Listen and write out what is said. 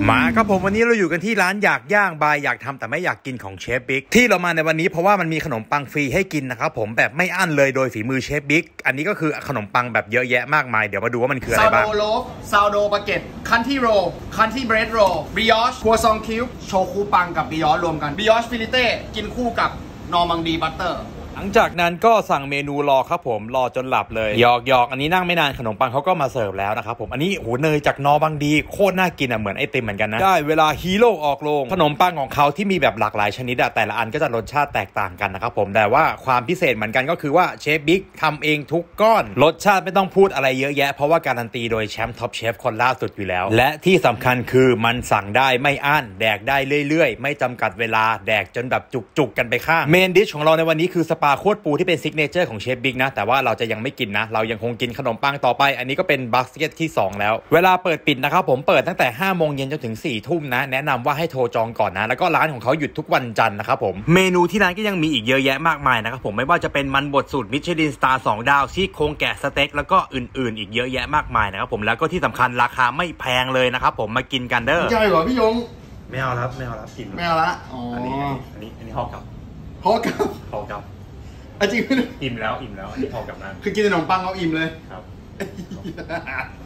มาครับผมวันนี้เราอยู่กันที่ร้านอยากย่างบายอยากทำแต่ไม่อยากกินของเชฟบิ๊กที่เรามาในวันนี้เพราะว่ามันมีขนมปังฟรีให้กินนะครับผมแบบไม่อั้นเลยโดยฝีมือเชฟบิ๊กอันนี้ก็คือขนมปังแบบเยอะแยะมากมายเดี๋ยวมาดูว่ามันคืออะไรบ้างซาวโดโลฟซาวโดบาเก็ตคันที่โรคันที่เบรดโรบริออชครัวซองคิวโชคูปังกับบิออชรวมกันบิออชฟิลิเต้กินคู่กับนอร์มังดีบัตเตอร์หลังจากนั้นก็สั่งเมนูรอครับผมรอจนหลับเลยหยอกอันนี้นั่งไม่นานขนมปังเขาก็มาเสิร์ฟแล้วนะครับผมอันนี้โหเนยจากนอบังดีโคตรน่ากินอ่ะเหมือนไอติมเหมือนกันนะได้เวลาฮีโร่ออกโรงขนมปังของเขาที่มีแบบหลากหลายชนิดแต่ละอันก็จะรสชาติแตกต่างกันนะครับผมแต่ว่าความพิเศษเหมือนกันก็คือว่าเชฟบิ๊กทำเองทุกก้อนรสชาติไม่ต้องพูดอะไรเยอะแยะเพราะว่าการันตีโดยแชมป์ท็อปเชฟคนล่าสุดอยู่แล้วและที่สำคัญคือมันสั่งได้ไม่อั้นแดกได้เรื่อยๆไม่จำกัดเวลาแดกจนแบบจุกกันไปข้างเมนดิชของเราในวันนี้คือสปาโคตรปูที่เป็นซิกเนเจอร์ของเชฟบิ๊กนะแต่ว่าเราจะยังไม่กินนะเรายังคงกินขนมปังต่อไปอันนี้ก็เป็นบาสเกตที่2แล้วเวลาเปิดปิดนะครับผมเปิดตั้งแต่5 โมงเย็นจนถึง4 ทุ่มนะแนะนำว่าให้โทรจองก่อนนะแล้วก็ร้านของเขาหยุดทุกวันจันทร์นะครับผมเมนูที่ร้านก็ยังมีอีกเยอะแยะมากมายนะครับผมไม่ว่าจะเป็นมันบดสูตรมิชลินสตาร์2 ดาวซี่โครงแกะสเต็กแล้วก็อื่นๆอีกเยอะแยะมากมายนะครับผมแล้วก็ที่สำคัญราคาไม่แพงเลยนะครับผมมากินกันเด้อใช่เหรอพี่ยงไม่เอาครับกินไม่เอาละอันนี้ห่อกับจริงอิ่มแล้วอันนี้พอกับนั้นคือกินขนมปังเอาอิ่มเลยครับ